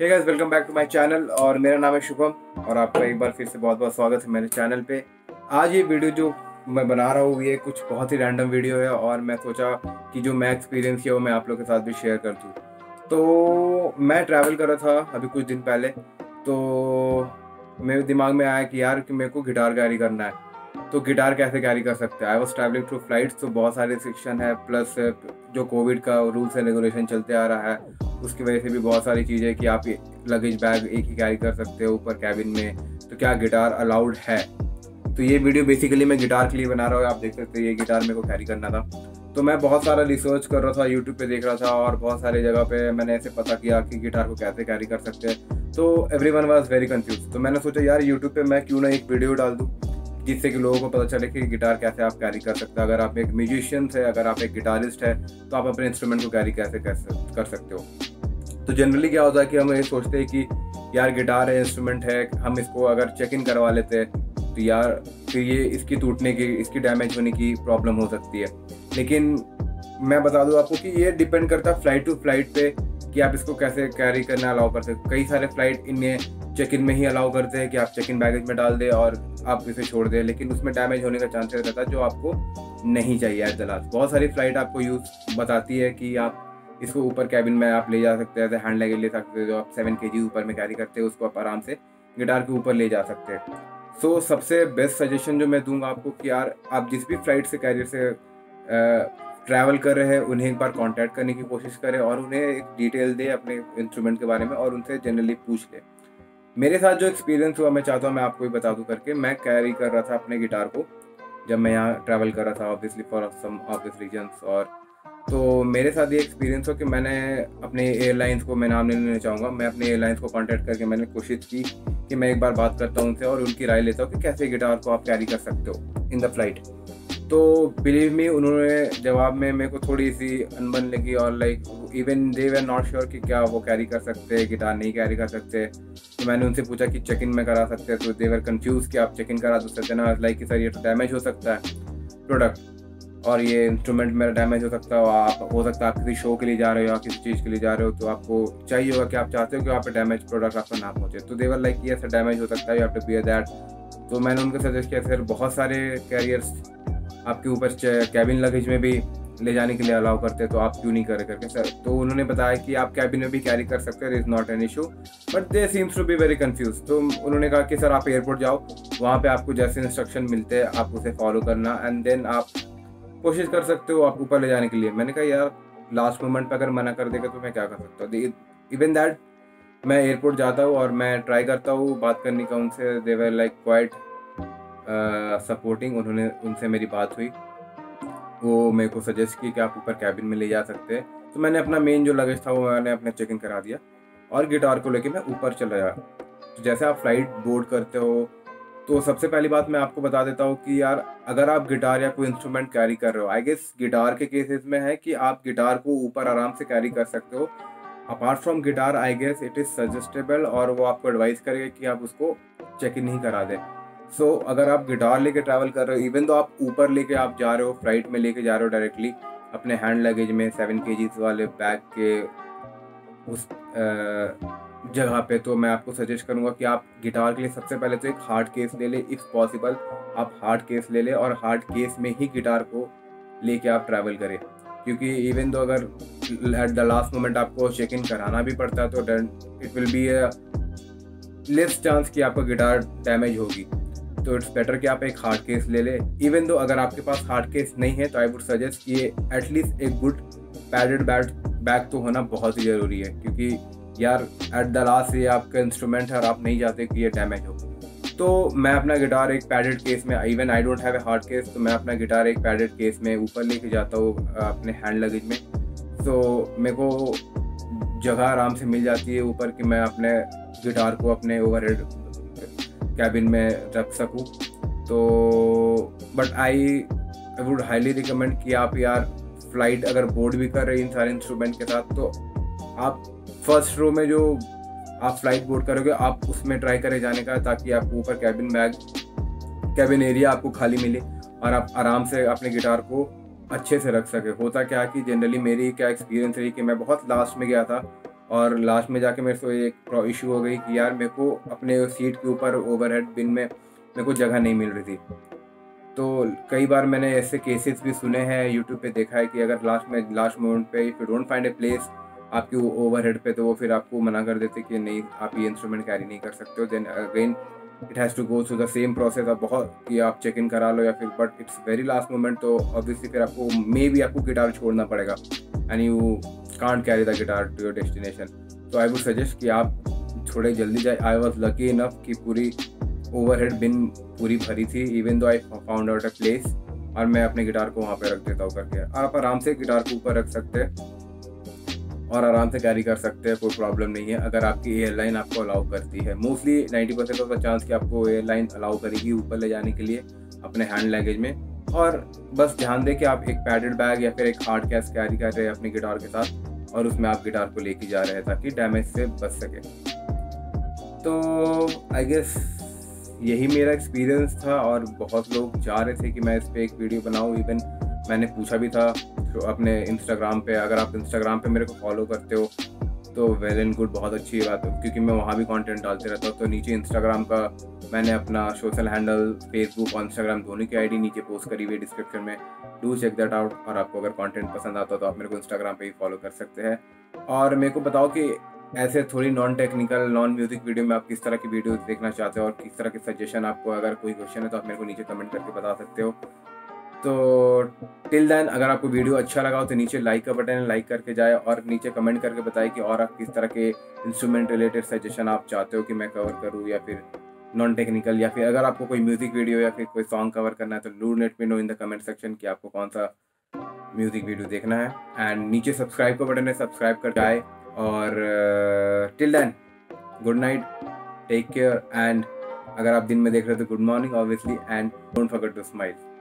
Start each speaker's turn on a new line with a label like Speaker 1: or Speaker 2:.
Speaker 1: Hey guys, welcome back to my channel और मेरा नाम है शुभम और आपका एक बार फिर से बहुत बहुत स्वागत है मेरे चैनल पे। आज ये वीडियो जो मैं बना रहा हूँ ये कुछ बहुत ही रैंडम वीडियो है और मैं सोचा कि जो मैं एक्सपीरियंस किया वो मैं आप लोग के साथ भी शेयर कर दूँ। तो मैं ट्रैवल कर रहा था अभी कुछ दिन पहले, तो मेरे दिमाग में आया कि यार कि मेरे को गिटार कैरी करना है, तो गिटार कैसे कैरी कर सकते हैं। I was travelling through flights, तो बहुत सारे रिस्ट्रिक्शन है, प्लस जो कोविड का रूल्स एंड रेगुलेशन चलते आ रहा है उसकी वजह से भी बहुत सारी चीज़ें कि आप लगेज बैग एक ही कैरी कर सकते हो ऊपर कैबिन में, तो क्या गिटार अलाउड है। तो ये वीडियो बेसिकली मैं गिटार के लिए बना रहा हूँ। आप देख सकते हो ये गिटार मेरे को कैरी करना था, तो मैं बहुत सारा रिसर्च कर रहा था, यूट्यूब पे देख रहा था और बहुत सारे जगह पे मैंने ऐसे पता किया कि गिटार को कैसे कैरी कर सकते हैं। तो एवरीवन वाज वेरी कंफ्यूज। तो मैंने सोचा यार यूट्यूब पे मैं क्यों ना एक वीडियो डाल दूँ जिससे कि लोगों को पता चले कि गिटार कैसे आप कैरी कर सकते हैं। अगर आप एक म्यूजिशियन है, अगर आप एक गिटारिस्ट है, तो आप अपने इंस्ट्रूमेंट को कैरी कैसे कर सकते हो। तो जनरली क्या होता है कि हम ये सोचते हैं कि यार गिटार है, इंस्ट्रूमेंट है, हम इसको अगर चेक इन करवा लेते हैं तो यार फिर ये इसकी टूटने की, इसकी डैमेज होने की प्रॉब्लम हो सकती है। लेकिन मैं बता दूं आपको कि ये डिपेंड करता है फ्लाइट टू फ्लाइट पे कि आप इसको कैसे कैरी करना अलाउ करते हैं। कई सारे फ्लाइट इनमें चेक इन में ही अलाउ करते हैं कि आप चेक इन बैगेज में डाल दें और आप इसे छोड़ दें, लेकिन उसमें डैमेज होने का चांसेस रहता है जो आपको नहीं चाहिए एट द लास्ट। बहुत सारी फ्लाइट आपको यूज बताती है कि आप इसको ऊपर कैबिन में आप ले जा सकते हैं, ऐसे हैंड लगेज ले सकते हो, जो आप 7 kg ऊपर में कैरी करते हैं उसको आप आराम से गिटार के ऊपर ले जा सकते हैं। सो सबसे बेस्ट सजेशन जो मैं दूंगा आपको कि यार आप जिस भी फ्लाइट से कैरियर से ट्रैवल कर रहे हैं उन्हें एक बार कांटेक्ट करने की कोशिश करें और उन्हें एक डिटेल दे अपने इंस्ट्रूमेंट के बारे में और उनसे जनरली पूछ ले। मेरे साथ जो एक्सपीरियंस हुआ मैं चाहता हूँ मैं आपको भी बता दूँ करके। मैं कैरी कर रहा था अपने गिटार को जब मैं यहाँ ट्रैवल कर रहा था obviously for some obvious reasons, और तो मेरे साथ ये एक्सपीरियंस हो कि मैंने अपने एयरलाइंस को, मैं नाम नहीं लेना चाहूँगा, मैं अपने एयरलाइंस को कांटेक्ट करके मैंने कोशिश की कि मैं एक बार बात करता हूँ उनसे और उनकी राय लेता हूँ कि कैसे गिटार को आप कैरी कर सकते हो इन द फ्लाइट। तो बिलीव मी, उन्होंने जवाब में मेरे को थोड़ी सी अनबन लगी और like even they were not sure कि क्या वो कैरी कर सकते हैं, गिटार नहीं कैरी कर सकते। तो मैंने उनसे पूछा कि चेक इन में करा सकते हैं, तो दे वर कंफ्यूज कि आप चेक इन करा सकते हैं ना, लाइक कि सर ये तो डैमेज हो सकता है प्रोडक्ट और ये इंस्ट्रूमेंट मेरा डैमेज हो सकता है। आप हो सकता है आप किसी शो के लिए जा रहे हो या किसी चीज़ के लिए जा रहे हो, तो आपको चाहिए होगा कि आप चाहते हो कि आप पे डैमेज प्रोडक्ट आपका ना पहुँचे। तो देवर लाइक ये सर डैमेज हो सकता है, you have to bear that. तो मैंने उनको सजेस्ट किया सर बहुत सारे कैरियर्स आपके ऊपर कैबिन लगेज में भी ले जाने के लिए अलाउ करते हैं, तो आप क्यों नहीं करे करके सर। तो उन्होंने बताया कि आप कैबिन में भी कैरी कर सकते हैं, is not an issue, but they seems to be very confuse. तो उन्होंने कहा कि सर आप एयरपोर्ट जाओ, वहाँ पे आपको जैसे इंस्ट्रक्शन मिलते हैं आप उसे फॉलो करना एंड देन आप कोशिश कर सकते हो आप ऊपर ले जाने के लिए। मैंने कहा यार लास्ट मोमेंट पे अगर मना कर देगा तो मैं क्या कर सकता हूँ। इवन दैट मैं एयरपोर्ट जाता हूँ और मैं ट्राई करता हूँ बात करने का उनसे, they were like quite supporting. उनसे मेरी बात हुई, वो मेरे को सजेस्ट की कि आप ऊपर कैबिन में ले जा सकते हैं। तो मैंने अपना मेन जो लगेज था वो मैंने अपने चेक इन करा दिया और गिटार को लेके मैं ऊपर चला गया। तो जैसे आप फ्लाइट बोर्ड करते हो तो सबसे पहली बात मैं आपको बता देता हूँ कि यार अगर आप गिटार या कोई इंस्ट्रूमेंट कैरी कर रहे हो, आई गेस गिटार के केसेस में है कि आप गिटार को ऊपर आराम से कैरी कर सकते हो। Apart from guitar I guess it is suggestable और वो आपको एडवाइस करेगा कि आप उसको चेक इन नहीं करा दें। सो अगर आप गिटार लेके ट्रैवल कर रहे हो, इवन तो आप ऊपर लेके आप जा रहे हो, फ्लाइट में लेके जा रहे हो डायरेक्टली अपने हैंड लगेज में 7 kg वाले बैग के उस जगह पे, तो मैं आपको सजेस्ट करूंगा कि आप गिटार के लिए सबसे पहले तो एक हार्ड केस ले ले। इफ़ पॉसिबल आप हार्ड केस ले ले और हार्ड केस में ही गिटार को लेके आप ट्रैवल करें, क्योंकि इवन तो अगर एट द लास्ट मोमेंट आपको चेक इन कराना भी पड़ता है तो it will be less chance कि आपका गिटार डैमेज होगी। तो इट्स बेटर कि आप एक हार्ड केस ले ले। इवन दो अगर आपके पास हार्ड केस नहीं है तो आई वुड सजेस्ट कि एटलीस्ट एक गुड पैडेड बैग तो होना बहुत ही ज़रूरी है, क्योंकि यार एट द लास्ट ये आपका इंस्ट्रूमेंट है और आप नहीं चाहते कि ये डैमेज हो। तो मैं अपना गिटार एक पैडेड केस में, even I don't have a hard case, तो मैं अपना गिटार एक पैडेड केस में ऊपर लेके जाता हूँ अपने हैंड लगेज में। तो मेरे को जगह आराम से मिल जाती है ऊपर कि मैं अपने गिटार को अपने ओवरहेड कैबिन में रख सकूँ। तो but I would highly recommend कि आप यार फ्लाइट अगर बोर्ड भी कर रहे हैं इन सारे इंस्ट्रूमेंट के साथ, तो आप फर्स्ट रो में जो आप फ्लाइट बोर्ड करोगे आप उसमें ट्राई करें जाने का, ताकि आपको ऊपर कैबिन एरिया आपको खाली मिले और आप आराम से अपने गिटार को अच्छे से रख सके। होता क्या कि जनरली मेरी क्या एक्सपीरियंस रही कि मैं बहुत लास्ट में गया था और लास्ट में जाके मेरे को एक इशू हो गई कि यार मेरे को अपने सीट के ऊपर ओवरहेड बिन में मेरे को जगह नहीं मिल रही थी। तो कई बार मैंने ऐसे केसेस भी सुने हैं, यूट्यूब पे देखा है कि अगर लास्ट मोमेंट पे if you don't find a place आपकी ओवरहेड पे, तो वो फिर आपको मना कर देते कि नहीं आप ये इंस्ट्रूमेंट कैरी नहीं कर सकते हो। Then again it has to go through the same process अब बहुत कि आप चेक इन करा लो या फिर, but it's very last moment, तो ऑब्वियसली फिर आपको मे बी आपको गिटार छोड़ना पड़ेगा and you can't carry the guitar to your destination. तो आई वुड सजेस्ट कि आप थोड़े जल्दी जाए। आई वॉज लकी इनफ कि पूरी ओवरहेड बिन पूरी भरी थी, even though I found out a place, और मैं अपने गिटार को वहाँ पे रख देता हूँ करके। आप आराम से गिटार को ऊपर रख सकते हैं और आराम से कैरी कर सकते हैं, कोई प्रॉब्लम नहीं है अगर आपकी एयरलाइन आपको अलाउ करती है। मोस्टली 90% ऑफ द चांस कि आपको एयरलाइन अलाउ करेगी ऊपर ले जाने के लिए अपने हैंड लगेज में। और बस ध्यान दें कि आप एक पैडेड बैग या फिर एक हार्ड कैश कैरी कर रहे हैं अपने गिटार के साथ, और उसमें आप गिटार को लेके जा रहे हैं ताकि डैमेज से बच सके। तो आई गेस यही मेरा एक्सपीरियंस था, और बहुत लोग चाह रहे थे कि मैं इस पर एक वीडियो बनाऊँ। इवन मैंने पूछा भी था तो अपने इंस्टाग्राम पे, अगर आप इंस्टाग्राम पे मेरे को फॉलो करते हो तो वेल एंड गुड, बहुत अच्छी बात है, क्योंकि मैं वहाँ भी कंटेंट डालते रहता हूँ। तो नीचे इंस्टाग्राम का मैंने अपना सोशल हैंडल फेसबुक और इंस्टाग्राम दोनों की आईडी नीचे पोस्ट करी हुई है डिस्क्रिप्शन में, डू चेक दैट आउट। और आपको अगर कंटेंट पसंद आता हो तो आप मेरे को इंस्टाग्राम पे ही फॉलो कर सकते हैं। और मेरे को बताओ कि ऐसे थोड़ी non technical non music video में आप किस तरह की वीडियो देखना चाहते हो और किस तरह के सजेशन आपको, अगर कोई क्वेश्चन है तो आप मेरे को नीचे कमेंट करके बता सकते हो। तो टिल देन अगर आपको वीडियो अच्छा लगा हो तो नीचे लाइक का बटन है, लाइक करके जाए और नीचे कमेंट करके बताए कि और आप किस तरह के इंस्ट्रूमेंट रिलेटेड सजेशन आप चाहते हो कि मैं कवर करूँ, या फिर नॉन टेक्निकल, या फिर अगर आपको कोई म्यूजिक वीडियो या फिर कोई सॉन्ग कवर करना है तो do let me know in the comment section कि आपको कौन सा म्यूजिक वीडियो देखना है। एंड नीचे सब्सक्राइब का बटन है, सब्सक्राइब कर जाए। और till then good night, take care, and अगर आप दिन में देख रहे हो तो good morning obviously, and don't forget to smile.